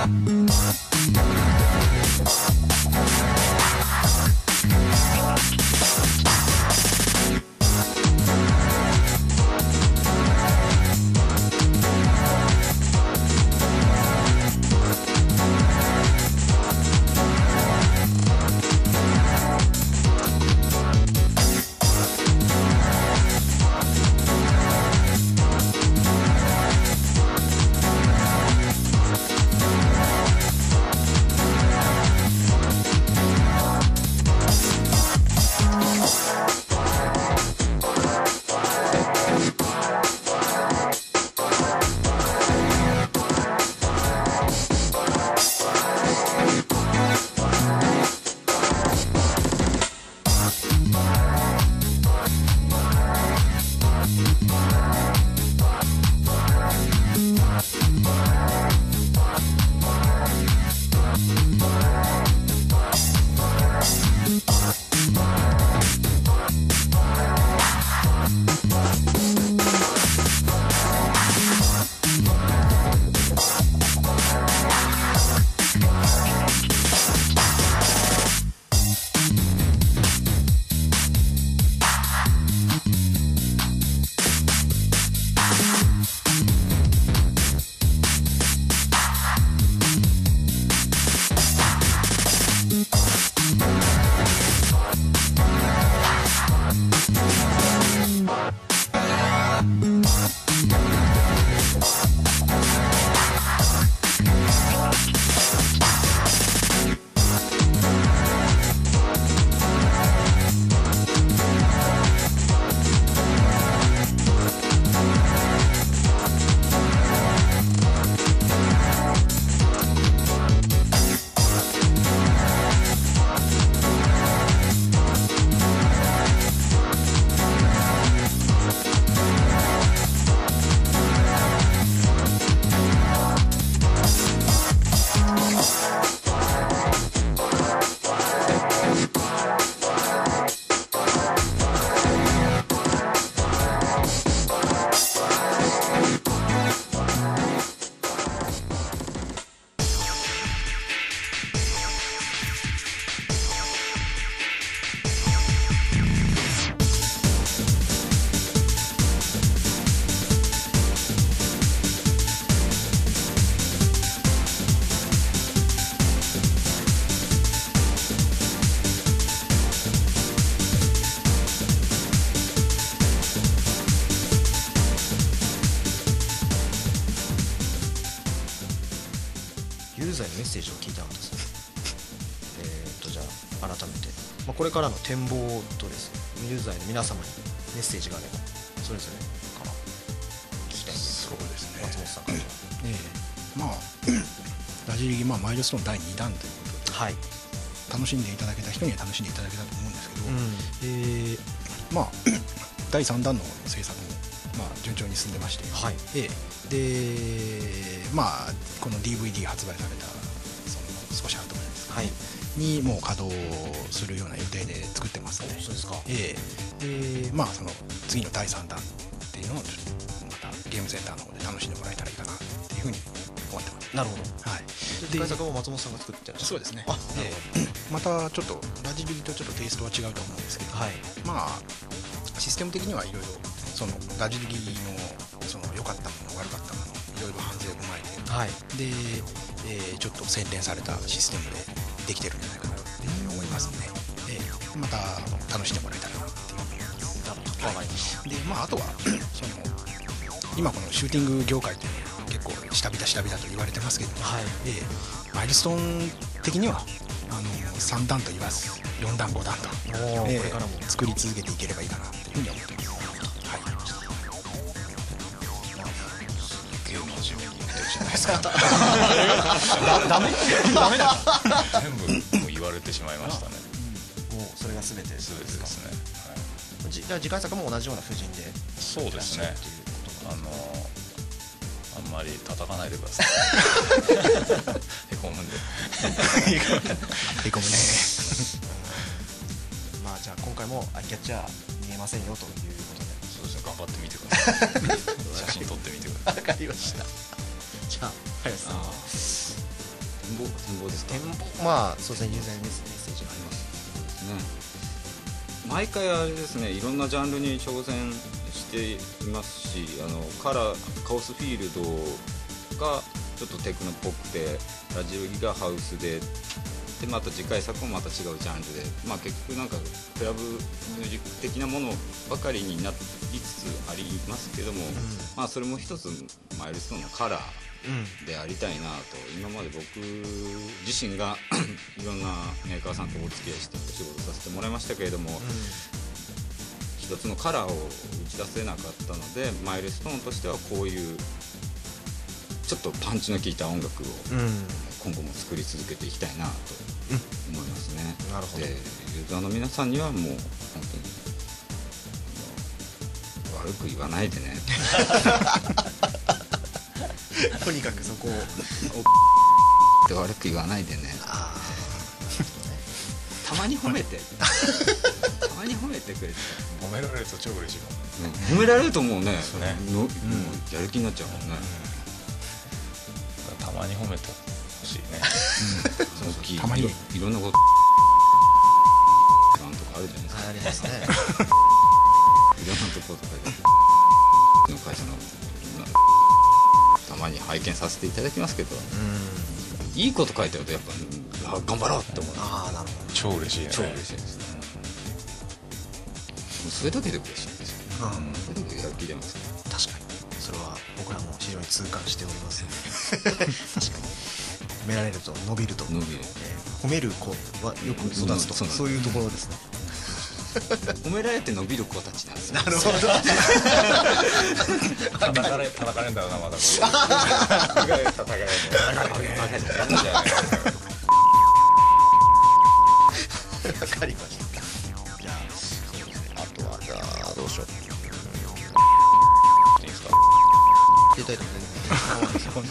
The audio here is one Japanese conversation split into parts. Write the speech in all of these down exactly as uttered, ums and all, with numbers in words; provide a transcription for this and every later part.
ユーザーにメッセージを聞いたんですね。えー、っとじゃあ改めて、まあ、これからの展望とですね、ユーザーの皆様にメッセージがあればそれぞれから聞きたいんですけど、そうですね、松本さんからは。 ええ、まあラジリギ、まあ、マイルストーンだいにだんということで、はい、楽しんでいただけた人には楽しんでいただけたと思うんですけど、うん、えー、まあだいさんだんの制作も、まあ、順調に進んでまして、はい、ええ、でまあこの ディーブイディー 発売されたその少し後ぐらいですかね、はい、にもう稼働するような予定で作ってますね。そうですか。ええ、でまあその次のだいさんだんっていうのをちょっとまたゲームセンターの方で楽しんでもらえたらいいかなっていうふうに思ってます。なるほど。はい。 で開作も松本さんが作ってらっしゃる。 そうですね。あ、えー、またちょっとラジリギとちょっとテイストは違うと思うんですけど、はい、まあシステム的にはいろいろそのラジリギのその良かったもの悪かったものいろいろ反省を踏まえて、はい、で、えー、ちょっと洗練されたシステムでできてるんじゃないかなというふうに思いますので、えー、また楽しんでもらえたらなっていうふうに思います。わかりました。で、まああとはその今このシューティング業界というのは結構下火だ下火だと言われてますけども、はい、えー、マイルストーン的にはあのさんだんと言わずよんだんごだんと、えー、これからも作り続けていければいいかなというふうに思ってます。はい。 ゲーム始めに言ってるじゃないですか。 ダメダメだ。 全部もう言われてしまいましたね。 もうそれが全てですね。ですね。 はい、じ次回作も同じような布陣で。 そうですね。あのあんまり叩かないでください。へこむんで。 へこむね。 まあじゃあ今回もアイキャッチャー見えませんよということで。 そうですね、頑張ってみてください。写真撮ってみてください。 わかりました。じゃあ林さんは展望展望ですか。 展望、まあそうですね、ユーザーにメッセージがあります。 ね、毎回あれですね、いろんなジャンルに挑戦していますし、あのカラーカオスフィールドがちょっとテクノっぽくて、ラジオギがハウスで、でまた次回作もまた違うジャンルで、まあ、結局なんかクラブミュージック的なものばかりになりつつありますけども、うん、まあ、それも一つマイルストーンのカラーでありたいなと、うん、今まで僕自身がいろんなメーカーさんとお付き合いしてお仕事させてもらいましたけれども、うん、一つのカラーを打ち出せなかったので、マイルストーンとしてはこういうちょっとパンチの効いた音楽を今後も作り続けていきたいなと思いますね。 うん、なるほど。 でユーザーの皆さんにはもう本当に悪く言わないでねとにかくそこをって悪く言わないでね。あたまに褒めてたまに褒めてくれて、 褒められると超嬉しいかもね。 褒められるともうね、 そうね、 のもうやる気になっちゃうもんね。 たまに褒めてほしいね。 大きいたまにいろんなことなんとかあるじゃないですか。 ありますね。 いろんなところとかでの会社のたまに拝見させていただきますけど、うん、いいこと書いてあるとやっぱ、あ、頑張ろうって思う。 ああ、なるほど。 超嬉しいね。 超嬉しいです、うん、それだけで嬉しいですよ、ね、うん、それだけでやる気出ますね。 確かにそれは僕らも非常に痛感しております確かに褒められると伸びると、 伸びる、 えー、褒める子はよく育つと、うん、そう、そういうところですね。 褒められて伸びる子たちなんですよ。 なるほど。 叩かれ叩かれんだろうな、まだこれ。叩かれんだよ。 わかりました。じゃあそうですね。あとはじゃあどうしよう。 いいですか。 出たいと思います。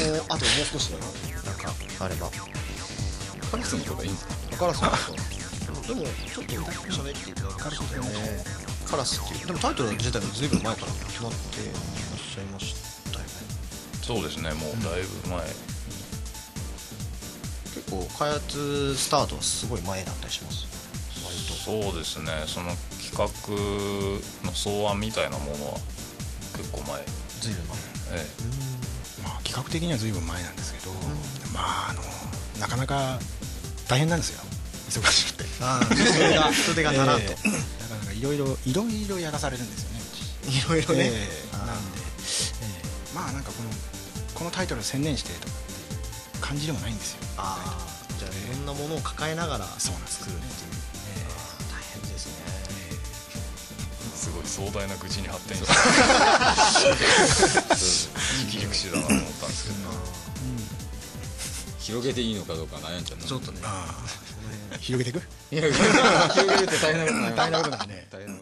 もうあともう少しだな。なんかあれば。 カラスのこといいんですか。 カラスのこと。でもちょっと喋っていただきましたよね。カラスっていうでもタイトル自体もずいぶん前から決まっていらっしゃいましたよね。 そうですね、もうだいぶ前、うん、 結構開発スタートはすごい前だったりします。 割とそうですね、その企画の草案みたいなものは結構前、 ずいぶん前、 ええ、まあ、企画的にはずいぶん前なんですけど、うん、まああのなかなか大変なんですよ、忙しくて。 あ人手が人手が足らんと、えー、 なかなかいろいろいろいろやらされるんですよね。 いろいろね、 えー、なんで、えー、まあなんかこのこのタイトルを専念してとかっていう感じでもないんですよ。 ああ、じゃあいろんなものを抱えながらそうなんです作るっていう、えー、大変ですね、えー、すごい壮大な愚痴に発展していい切り口だなと思ったんですけど、うん、 広げていいのかどうか悩んじゃった。 ちょっとね、 広げていく広げるって大変なことない。 大変なことないね。